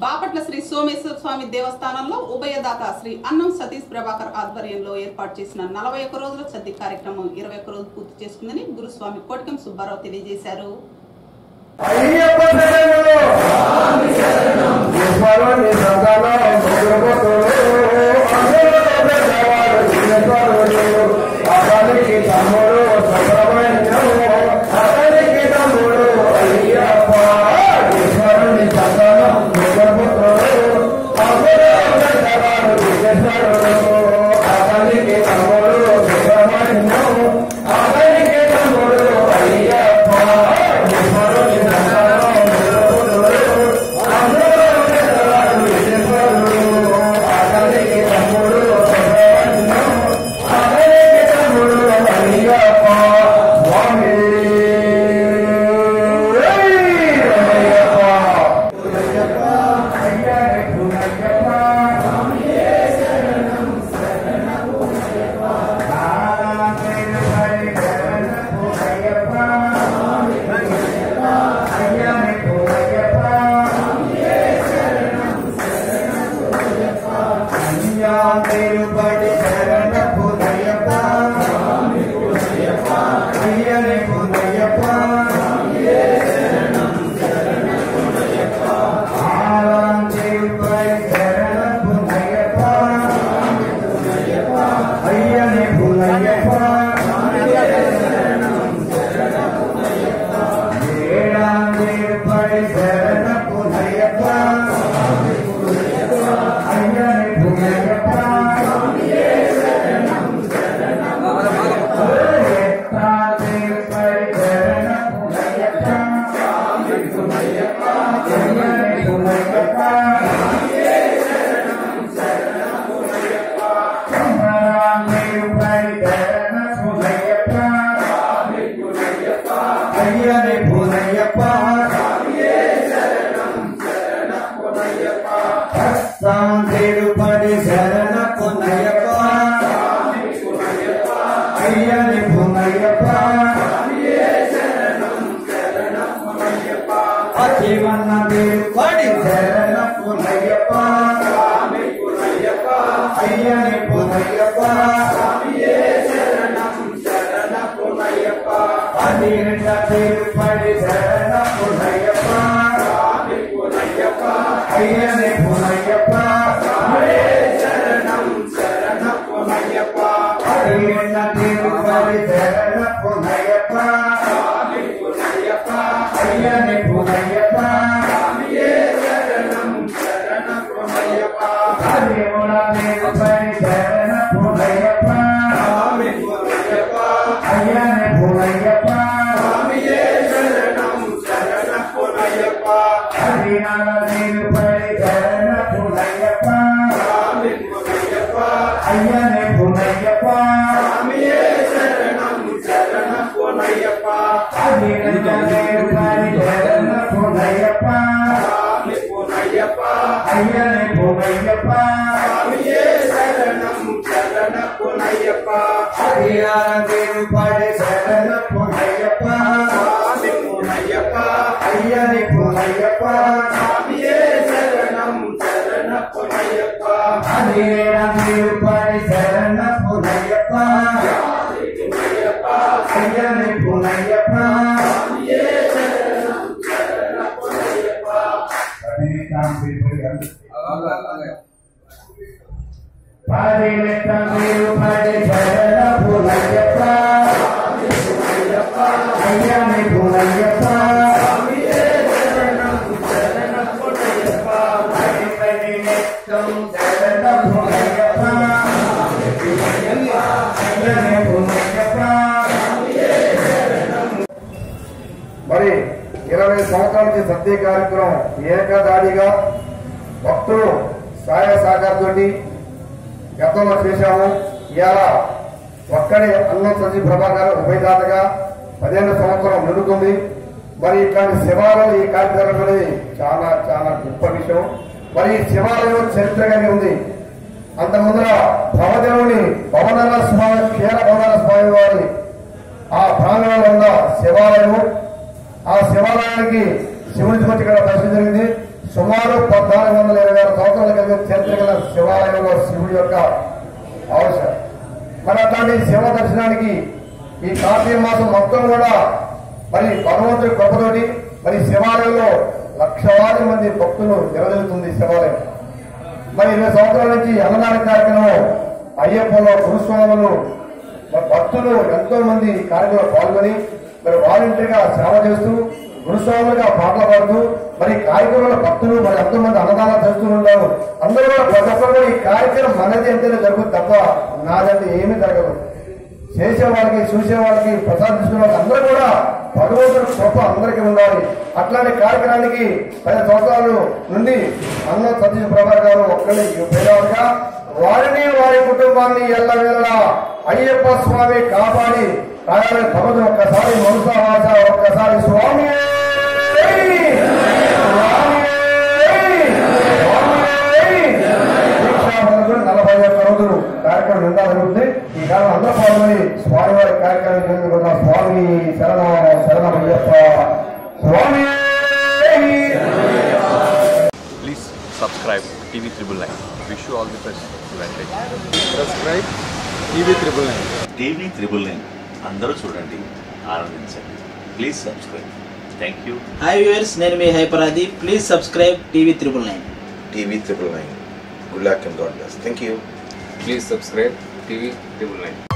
బాపట్ల శ్రీ సోమేశ్వర స్వామి దేవస్థానంలో ఉభయదాత శ్రీ అన్నం సతీష్ ప్రభాకర్ ఆధ్వర్యంలో ఏర్పాటు చేసిన 41 రోజుల చద్ది కార్యక్రమం 21 రోజులు పూర్తి చేసుకుందని గురుస్వామి కోటికం సుబ్బారావు తెలియజేశారు. మరి 20 సంవత్సరాల నుంచి సత్య కార్యక్రమం ఏకదాడిగా భక్తులు సహాయ సహకారంతో గతంలో చేశాము. ఇవాళ ఒక్కడే అన్నం సతీష్ ప్రభాకర్ ఉభయదాతగా 15 సంవత్సరం నిలుగుతుంది. మరి ఇట్లాంటి శివాలయం ఈ కార్యక్రమం అనేది చాలా చాలా గొప్ప విషయం. మరి ఈ శివాలయం చరిత్ర కలిగి ఉంది. అంత ముందర భవదేవుని భవనాల స్వామి క్షీర భవనాల స్వామి వారి ఆ ప్రాంగణంలో ఉన్న శివాలయం. ఆ శివాలయానికి శివుని వచ్చి ఇక్కడ దర్శనం జరిగింది. సుమారు 1426 సంవత్సరాల క్రితం చరిత్ర గల శివాలయంలో శివుడి యొక్క ఆవశ్యకత. మరి అట్లాంటి శివ దర్శనానికి ఈ కార్తీక మాసం మొత్తం కూడా మరి భగవంతుడి కృపతోటి మరి శివాలయంలో లక్షలాది మంది భక్తులు నిలదలుతుంది శివాలయం. మరి 20 సంవత్సరాల నుంచి అన్నదాన కార్యక్రమం అయ్యప్పలో గురుస్వాములు భక్తులు ఎంతో మంది కార్యక్రమంలో పాల్గొని మరి వాలంటీర్గా సేవ చేస్తూ గురుస్వాములుగా పాటలు పాడుతూ మరి కార్యక్రమంలో భక్తులు మరి ఎంతో మంది అన్నదానాలు చేస్తూ ఉంటారు. అందరూ కూడా ప్రతి ఒక్కరు ఈ కార్యక్రమం మనది అంటేనే జరుగుతుంది తప్ప నాదంటే ఏమీ జరగదు. చేసే వాళ్ళకి చూసే వాళ్ళకి ప్రసాదం తీసుకునే వాళ్ళకి అందరూ కూడా భగవంతుడి కృప అందరికీ ఉండాలి. అట్లాంటి కార్యక్రమానికి 10 సంవత్సరాల నుండి అన్నం సతీష్ ప్రభాకర్ గారు ఒక్కరి పేదవారుగా వారిని వారి కుటుంబాన్ని ఎల్లవేళలా అయ్యప్ప స్వామి కాపాడి రాయాలని భగవంతుడు ఒక్కసారి మనసా వాచ ఒక్కసారి స్వామి 41 రోజులు కార్యక్రమం నిండా జరుగుతుంది. ఈ కాలం అందరూ పాల్గొని స్వామివారి కార్యక్రమం జరుగుతున్న స్వామి శరణమయ్యప్ప స్వామి. Please subscribe TV 999. Wish you all the best. Subscribe TV 999. TV 999 అందరూ చూడండి, ఆనందించండి. Please subscribe. Thank you. Hi viewers, నేను మీ హైపరాది. Please subscribe TV 999. TV 999. Good luck and God bless. Thank you. Please subscribe TV 999.